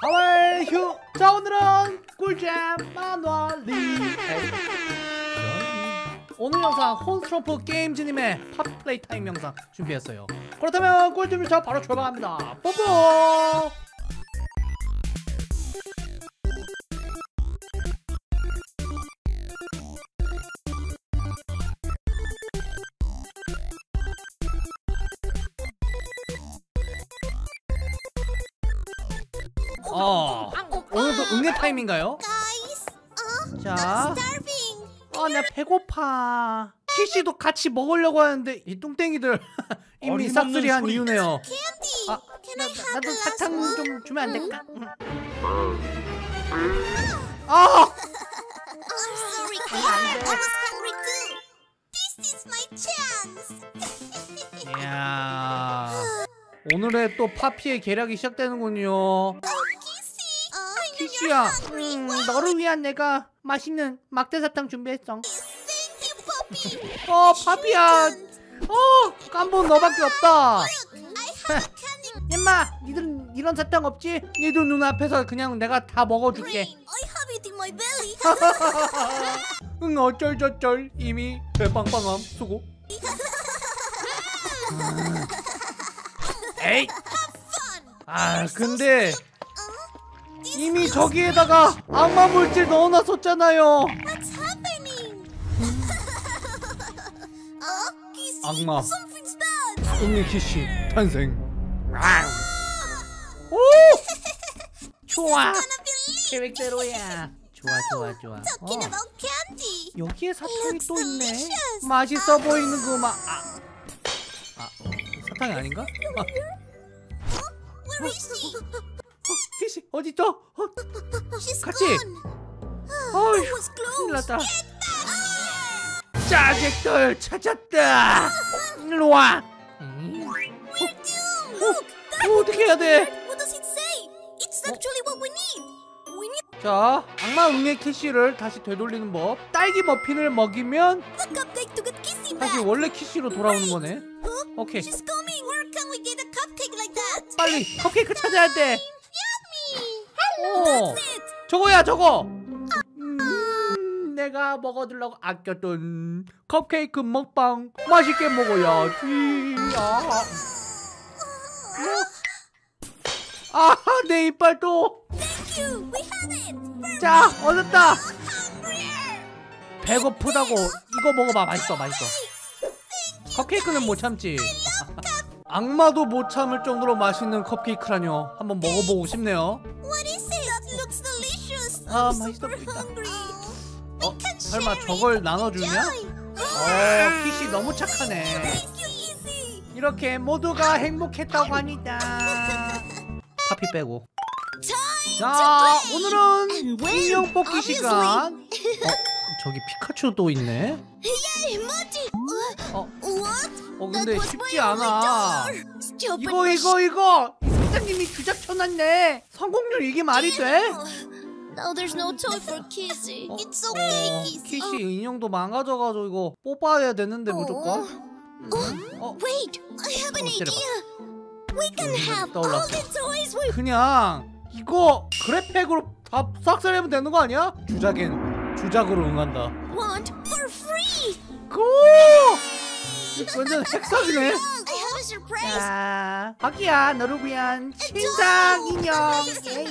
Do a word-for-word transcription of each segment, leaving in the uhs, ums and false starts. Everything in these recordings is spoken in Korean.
사월 휴. 자, 오늘은 꿀잼 만화 리액션. 오늘 영상 혼스트럼프 게임즈님의 팝플레이 타임 영상 준비했어요. 그렇다면 꿀잼 유차 바로 출발합니다. 뽀뽀. 어, 오늘도 응애 타임인가요? 자, 아, 나 배고파. 키씨도 같이 먹으려고 하는데 이 뚱땡이들 이미 싹쓸이한 이유네요. 아, 나, 나도 사탕 좀 주면 안 될까? 아! 이야, 오늘의 또 파피의 계략이 시작되는군요. 키씨야, 음, 너를 위한 내가 맛있는 막대사탕 준비했어. 어, 파피야, 어, 깜본 너밖에 없다. 엠마, 니들은 이런 사탕 없지? 니들 눈앞에서 그냥 내가 다 먹어줄게. 응, 어쩔저쩔, 이미 배빵빵함. 수고. 에이, 아, 근데 이미 저기에다가 악마 물질 넣어놨었잖아요. 악마 응애 키씨 탄생. 오! 좋아, 계획대로야. 좋아 좋아 좋아. 어. 여기에 사탕이 또 있네. 맛있어 보이는구만. 아, 아, 사탕이 아닌가? 아. 키씨 어딨어? 어? 같이. 어휴, 큰일 났다. 짜잭들 찾았다. 일로 와. 음. 어? 어? 어떻게 해야 돼? 어? 자, 악마 응애 키씨를 다시 되돌리는 법. 딸기 머핀을 먹이면 다시 원래 키씨로 돌아오는 거네. 오케이. 빨리 컵케이크 찾아야 돼. 어, 저거야 저거. 음, 내가 먹어두려고 아꼈던 컵케이크 먹방 맛있게 먹어야지. 아, 아, 내 이빨도. 자, 얻었다. 배고프다고 이거 먹어봐. 맛있어 맛있어. 컵케이크는 못 참지. 악마도 못 참을 정도로 맛있는 컵케이크라뇨. 한번 먹어보고 싶네요. 아, 맛있어 보인다. 어? 설마 저걸 나눠주냐? 어, 키씨 너무 착하네. 이렇게 모두가 행복했다고 하니다. 파피 빼고. 자, 오늘은 인형 뽑기 시간. 어? 저기 피카츄도 있네. 어? 어, 근데 쉽지 않아. 이거 이거 이거 사장님이 주작 쳐놨네. 성공률 이게 말이 돼? No, there's no toy for Kissy. 어? It's so 어, cakey. 키씨 인형도 망가져가지고 이거 뽑아야 되는데 무조건. 어? Wait, I have an 어, 때려봐. idea. We can have all the toys we 그냥 이거 그래팩으로 다 싹쓸이하면 되는 거 아니야? 주작엔 주작으로 응한다. want for free. 고! 완전 핵사기네. I have a surprise. 자, 박이야, 너를 위한 신상 인형. 에이.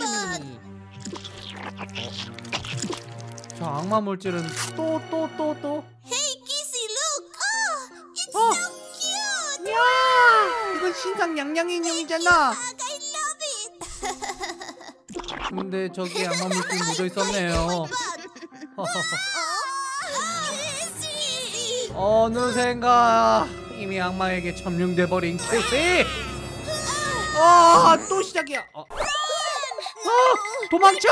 자, 악마 물질은 또 또 또 또. Hey, Kissy, look. Oh, it's 어. so cute. 야, 이건 신상 양양 인형이잖아. I love it. 근데 저기 악마 물질 묻어 있었네요. Kissy. 어느샌가 이미 악마에게 점령돼 버린 키씨. 아, 또 시작이야. 어. 어, 도망쳐!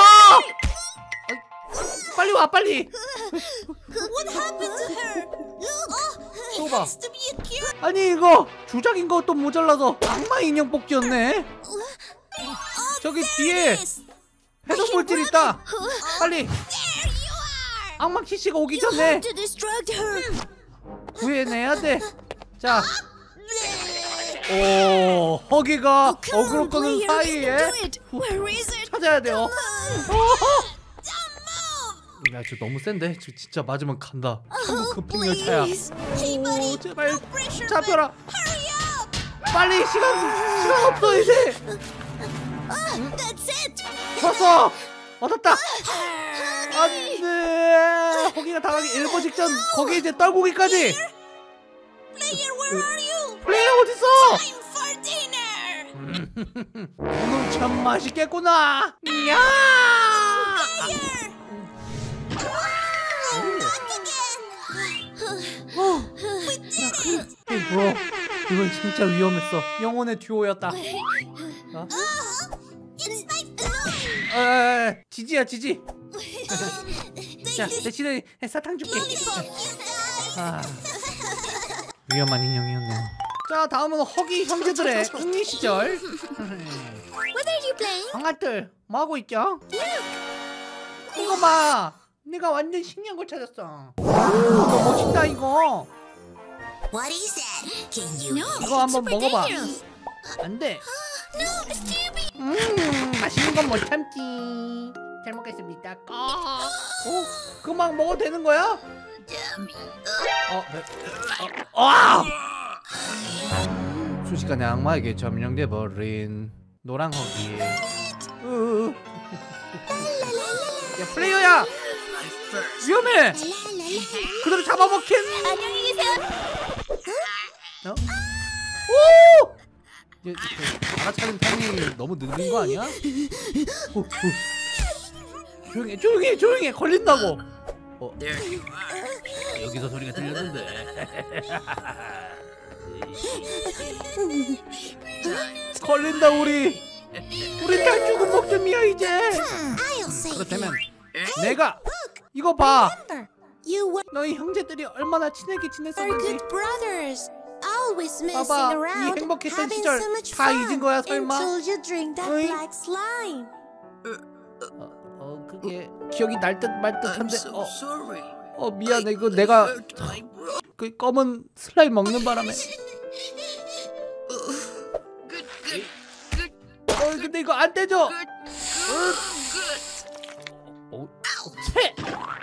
어, 빨리 와, 빨리. What happened to her? Look. 또 It 봐. has to be a cute. 아니, 이거 주작인 것도 모자라서 악마 인형 뽑기였네. 저기 뒤에 해독 물질 있다. 빨리. There you are. 악마 키씨가 오기 You 전에 have to distract her. 구해내야 돼. 자, 오, 허기가 Come on, 어그로 끄는 player, can you 사이에 do it? Where is it? 찾아야 돼요. 어허! 야, 저 너무 센데? 저 진짜 맞으면 간다. 천국 급행 열차야. 오, 제발 잡혀라. 빨리 시간 시간 없어 이제. 왔어. 얻었다. 안돼. 거기가 당하기 일 분 직전. 거기 이제 떨구기까지. 플레이어 어딨어? 오늘 참 맛있겠구나. 야! 어, 뭐? 이건 진짜 위험했어. 영혼의 듀오였다. 어? 에, 지지야 지지. 자, 대신에 사탕 줄게. 아, 위험한 인형이었네요. 자, 다음은 허기 형제들의 응리 시절. What are you playing? 방아들 뭐 하고 있죠? 이거 봐. 내가 완전 신기한 걸 찾았어. 오, 너 멋있다 이거. What is that? Can you? No, 이거 한번 먹어봐. 안 돼. No, it's too big. 음, 맛있는 건 못 참지. 잘 먹겠습니다. 어, 어, 그만 먹어도 되는 거야? 어, 네. 어, 와! 순식간에 악마에게 점령돼 버린 노랑 허기. 으. 야, 플레이어야! 위험해! 그대로 잡아먹힌! 안녕히 계세요. 어? 오! 얘, 그, 알아차린 타이밍이 너무 늦은 거 아니야? 오, 오. 조용해, 조용해, 조용해! 걸린다고! 어. 여기서 소리가 들렸는데. 걸린다, 우리! 우리 다 죽은 목숨이야, 이제! I'll save 그렇다면 you. 내가 이거 봐. Remember, you were 너희 형제들이 얼마나 친하게 지냈었는지. good brothers. Always messing 봐봐, 이 around, 행복했던 having 시절 so much 다 fun 잊은 거야, 설마? until you drink that 어이? black slime. 어, 어 그게 기억이 날 듯 말 듯한데. I'm so 어, sorry. 어 미안해. 이거 내가 그 검은 슬라임 먹는 바람에. Good, good, good, 어 근데 이거 안 떼져. good, good. 어, 채.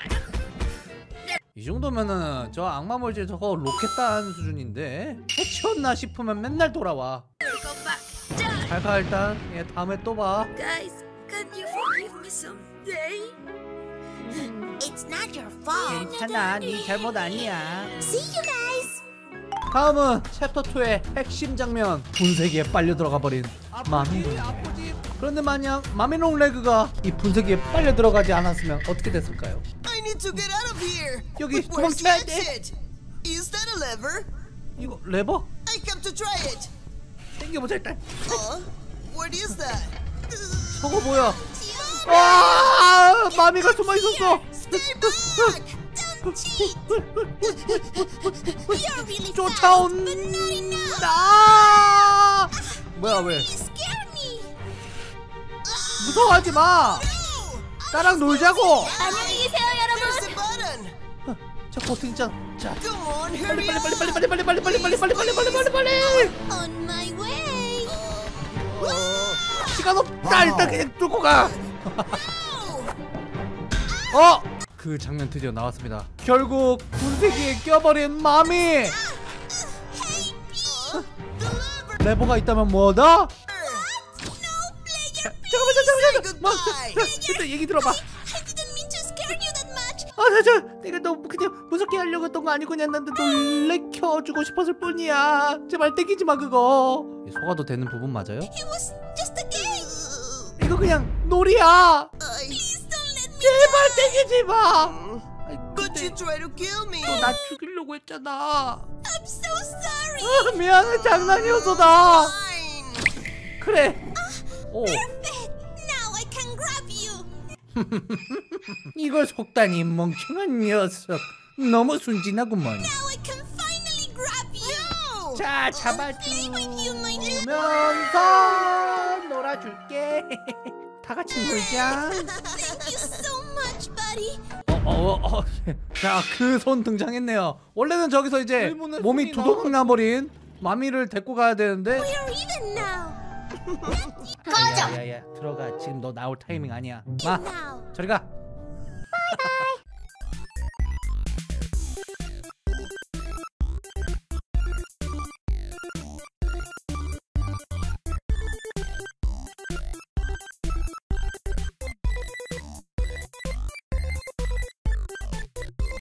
이 정도면은 저 악마물질 저거 로켓단 수준인데 해치웠나 싶으면 맨날 돌아와. Go back. 잘 가 일단. 예, 다음에 또 봐. Guys, can you forgive me someday? It's not your fault. 괜찮아, 네 잘못 아니야. See you guys. 다음은 챕터 이의 핵심 장면. 분쇄기에 빨려 들어가 버린 마미롱. 그런데 만약 마미롱 레그가 이 분쇄기에 빨려 들어가지 않았으면 어떻게 됐을까요? I need to get out of here. 여기 But where's the 도망쳐야 돼. exit? Is that a lever? 이거 레버? I have to try it. 당겨보자 일단. Uh, what is that? 저거 뭐야? 와, 마미가 숨어 있었어. Stay back! Don't cheat. You're really 쫓아온 fast, but not enough. 나. 뭐야 왜? You scare me. 무서워하지 마. 나랑 놀자고. 안녕히 계세요, 여러분. There's a button. 자 버튼장. 자 Come on, 빨리 hurry 빨리 빨리 up. 빨리 빨리 빨리 빨리 빨리 빨리 빨리 빨리 빨리 빨리 빨리. On my way. 어, 시간 없다. 일단 그냥 뚫고 가. 어! 그 장면 드디어 나왔습니다. 결국 분쇄기에 껴버린 마미. 레버가 있다면 뭐다? 자, 잠깐만 잠깐만 잠깐만. 뭐, 일단 얘기 들어봐. I didn't mean to scare you that much. 아, 나 저 내가 너 그냥 무섭게 하려고 했던 거 아니고 그냥 난 놀래켜주고 싶었을 뿐이야. 제발 떼기지 마 그거. 속아도 되는 부분 맞아요? It was just a game. 이거 그냥 놀이야. Please don't let me. 제발 떼기지 마. 아이, But 근데 you try to kill me. 너 나 죽이려고 했잖아. I'm so sorry. 아, 미안해 장난이었어 나. Fine. 그래. 오. Perfect. Now I can grab you. 이걸 속다니 멍청한 녀석. 너무 순진하구먼. Now I can finally grab you. 자 Play with you, my little. 잡아주면서 놀아줄게. 다 같이 놀자. Thank you so much, buddy. 어, 어, 어. 자, 그 손 등장했네요. 원래는 저기서 이제 몸이 두동강 나버린 마미를 데리고 가야 되는데 We are even now. 꺼져. 야야야 들어가. 지금 너 나올 타이밍 아니야. 마 Now. 저리 가.